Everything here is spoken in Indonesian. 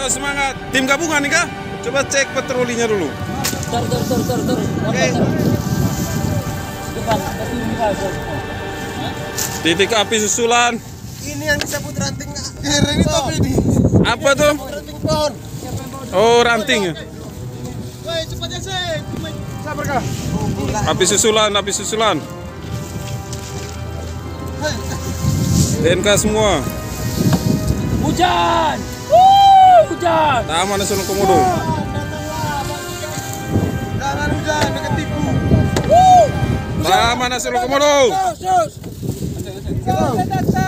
Ayo semangat. Tim gabungan nih kah? Coba cek patrolinya dulu. Tur. Oke. Titik api susulan. Ini yang disebut ranting kering itu apa ini? Apa tuh? Ranting pohon. Oh, ranting. Woi, cepatnya sih. Sabar kah? Api susulan. DNK semua. Hujan. Hujan. Taman Nasional Komodo. Jangan hujan, dekat tipu. Taman Nasional Komodo. Sus.